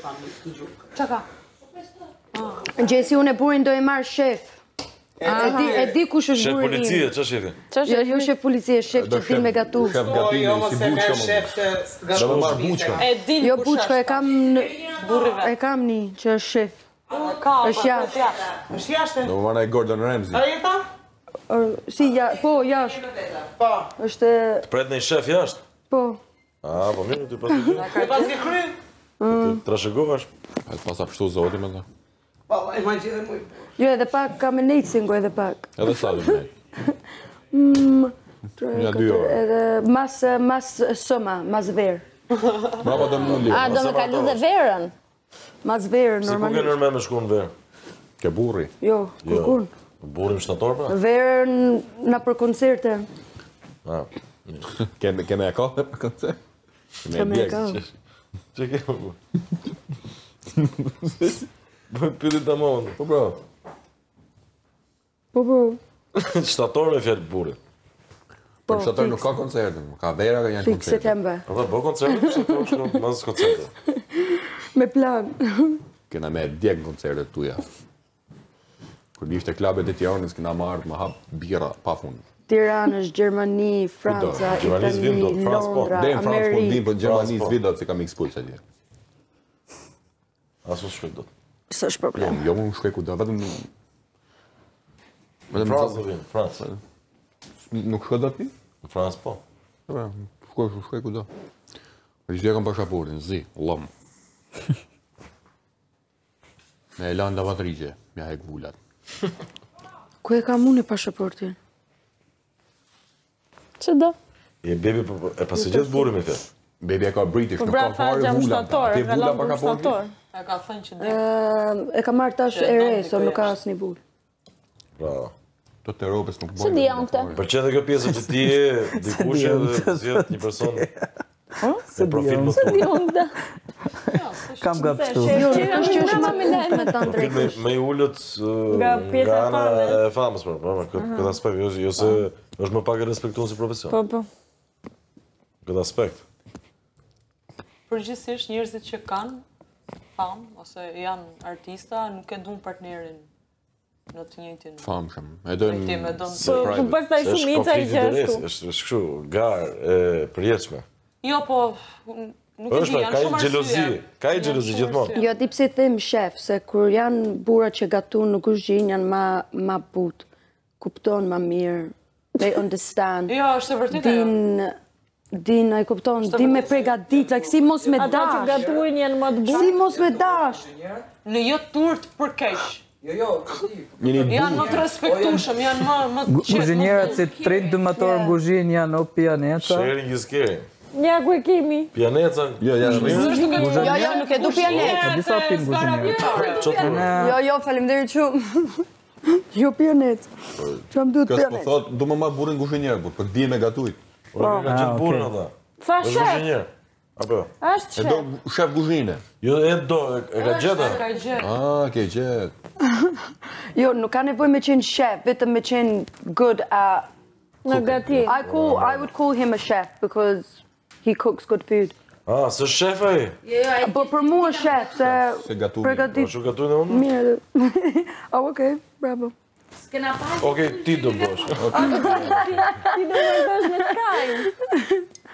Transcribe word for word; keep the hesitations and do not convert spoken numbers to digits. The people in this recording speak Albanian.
Qa ka? Gjesi, unë e burin do e marrë shef. E di kush është Shef burin policie, im. qa shefi? Jo, jo shef policie, shef që din me gatu. Shef gatimi, si buçka më. Do me marrë buçka. E din Jo kush buçka, e kam burrive. e kam një që është shef. Ka, Është jashtë. Është jashtë? Do me marrë e Gordon Ramsay. A jeta? Si, ja, po, jashtë. Po. Është, Pret në i shef jashtë? po. A, po mirë, ty pas të gjithë. E pas ke kry? Të rashegohesh. E pas a pështu zoti me ta. Po, imagjine mu. Jo, edhe pak kam e nejtë singo edhe pak. Edhe sa dhe me. Nja dy orë. Edhe mas, mas sëma, mas verë. Brava do mundi. A, do me kalu dhe verën? Mas verë, Si ku ke normalisht. nërme me shku në verë? Ke burri. Jo, kërkun. Burim shtator, pra? Verë na për koncerte. A, Keme keme e ka dhe për koncert? Keme e ka. që ke më bu? Bëjmë pyrit të mohën. Po bro. Po, po. Shtator me fjallë burit. Po, Për shtator nuk ka koncertin, ka vera ka janë Fix koncertin. september. Po dhe, bo koncertë, shtator shkru, mazës koncertë. Me plan. Kena me djek koncertet tuja. Kur ishte klabet e Tiranës, kena marrë më hap bira pa fund. Tiranës, Gjermani, Franca, Gjermanisë vim do, Itali, Francë po. Londra, Dhe në Francë po ndim, Amerikë. për Gjermanisë po. vidat se kam expulsa atje. Asu shkru do. Së është problem. Jo, më shkoj ku do, vetëm... Vetëm Francë do vinë, Francë. nuk shkoj do ti? Në Francë po. Shkoj, shkoj ku do. Rishtë kam pashaportin, zi, lëm. Me e lanë lavatrigje, mja hek vullat. Ku e kam unë e pashaportin? Që do? Je bebi, e pasi gjithë burim e fjallë. Bebi e ka British, Po nuk pra ka tha fare gjam vullat. shtator, Ti e ka vullat lanë pa për kaportin? shtator. E ka thënë që dhe. E kam marrë tash ere, so nuk ka asë një bull. Pra, Të të Europës nuk Që di janë këta? për që dhe kjo pjesë që ti e dikushe dhe zjedh një person se profil më të Jo, këta. Kam ka pështu. Jo, nuk është që është me lejnë. me ta profil me, drejtësh. me i ullët Nga pjesa e ana famës. e famës, pra, pra, këtë, këtë aspekt, jo, jo se është më pak e respektuar si profesion. Po, po. Këtë aspekt. Përgjithsisht njerëzit që kanë famë, ose janë artista, nuk e duan partnerin në të njëjtin. famshëm. E Pajtim, e dojnë don- se Po, private. pastaj Se është shumica i konflikt që interesi, ashtu. është është kështu, garë e përjetshme. Jo, po, nuk e Është, di, ka janë i shumë xhelozi, arsye. ka i Janë xhelozi shumë gjithmonë. arsye. Jo, ti pse them shef, se kur janë burra që gatun nuk është gjin, janë ma, ma but. Kupton ma mirë. They understand. Jo, është e vërtetë. ajo. Din, din, ai kupton, din me pregadit, like, si mos me Ata që dash. gatuin janë më të Si burë. mos me dash. Në jo turt për keq. Jo, jo, Njëri Janë më të respektueshëm, janë më më të qetë. Guzhinjerat më si të- trin dëmator në guzhin janë o pianeca. Sharing is caring. Nja ku e kemi. Pianeca. Jo, janë Shmimi? Jo, jo, nuk e du pianet. Di sa pin guzhinjerat. Jo, jo, faleminderit shumë. Jo pianet. Që më duhet Kësë po pianet. thot, du më marrë burin guzhinjerë, por për di me gatujt. Po, ka gjithë burën ata. Tha Është shef. guzhinjer. Apo? Është E shef. do shef guzhine. Jo, e do, e e ka gjeta. Ka gjetë. Ah, ke gjetë. Jo, nuk ka nevoj me qenë chef, vetëm me qenë good at... Në gati. I call, I would call him a chef because he cooks good food. Ah, së shef ai. Po për mua chef, se... Se gatu mirë. Po Përgatit shu gatuin e unë? mirë. Oh, okay, bravo. Okej, ti do bësh. Ti do me bësh me Sky.